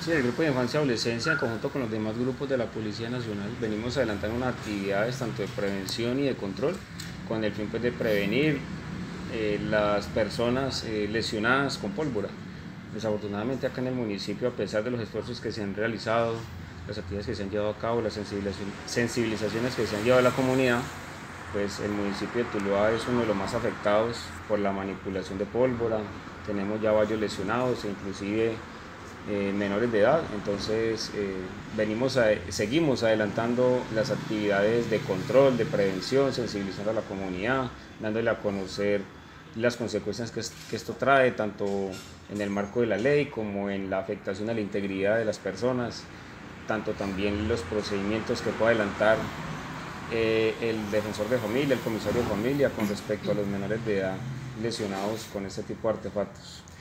Sí, el Grupo de Infancia y Adolescencia, en conjunto con los demás grupos de la Policía Nacional, venimos adelantando unas actividades tanto de prevención y de control, con el fin pues, de prevenir las personas lesionadas con pólvora. Desafortunadamente acá en el municipio, a pesar de los esfuerzos que se han realizado, las actividades que se han llevado a cabo, las sensibilizaciones que se han llevado a la comunidad, pues el municipio de Tuluá es uno de los más afectados por la manipulación de pólvora. Tenemos ya varios lesionados e inclusive menores de edad. Entonces seguimos adelantando las actividades de control, de prevención, sensibilizando a la comunidad, dándole a conocer las consecuencias que esto trae, tanto en el marco de la ley como en la afectación a la integridad de las personas, tanto también los procedimientos que puede adelantar el defensor de familia, el comisario de familia con respecto a los menores de edad lesionados con este tipo de artefactos.